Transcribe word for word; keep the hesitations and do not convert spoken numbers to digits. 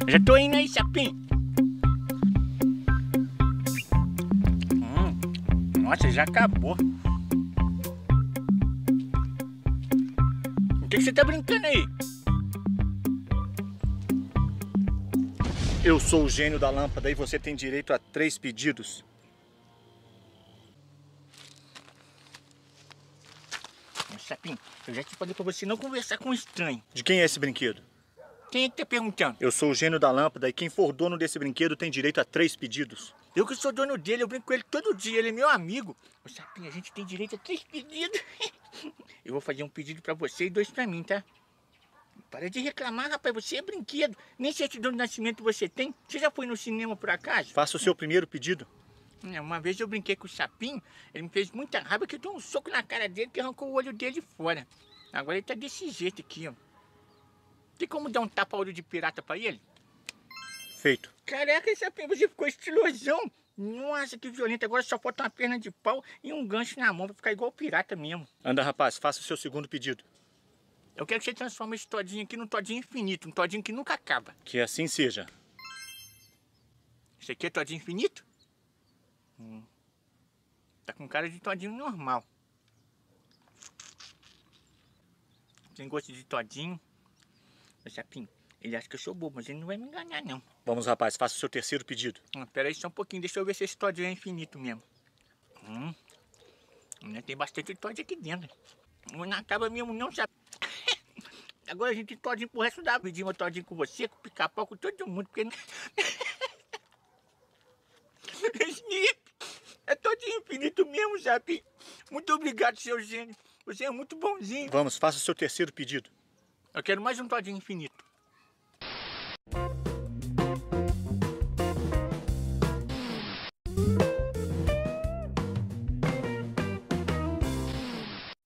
Já tô indo aí, sapinho. Hum, nossa, já acabou. O que, que você tá brincando aí? Eu sou o gênio da lâmpada e você tem direito a três pedidos. Sapinho, eu já te falei pra você não conversar com um estranho. De quem é esse brinquedo? Quem é que tá perguntando? Eu sou o gênio da lâmpada e quem for dono desse brinquedo tem direito a três pedidos. Eu que sou dono dele, eu brinco com ele todo dia, ele é meu amigo. Ô, Sapinho, a gente tem direito a três pedidos. Eu vou fazer um pedido pra você e dois pra mim, tá? Para de reclamar, rapaz, você é brinquedo. Nem certidão de nascimento você tem. Você já foi no cinema por acaso? Faça o seu primeiro pedido. Uma vez eu brinquei com o Sapinho, ele me fez muita raiva que eu dei um soco na cara dele que arrancou o olho dele fora. Agora ele tá desse jeito aqui, ó. Tem como dar um tapa-olho de pirata pra ele? Feito. Caraca, Sapinho, você ficou estilosão. Nossa, que violento. Agora só falta uma perna de pau e um gancho na mão pra ficar igual o pirata mesmo. Anda, rapaz, faça o seu segundo pedido. Eu quero que você transforme esse todinho aqui num todinho infinito, um todinho que nunca acaba. Que assim seja. Isso aqui é todinho infinito? Hum. Tá com cara de todinho normal. Tem gosto de todinho. Ô, Sapinho, ele acha que eu sou bobo, mas ele não vai me enganar, não. Vamos, rapaz, faça o seu terceiro pedido. Ah, pera aí só um pouquinho, deixa eu ver se esse todinho é infinito mesmo. Hum. Ainda tem bastante todinho aqui dentro. Não acaba mesmo não, Sapinho. Agora a gente tem todinho pro resto da vida. Eu todinho com você, com o pica-pau, com todo mundo, porque... É todinho infinito mesmo, Sapinho. Muito obrigado, seu gênio. Você é muito bonzinho. Vamos, faça o seu terceiro pedido. Eu quero mais um todinho infinito.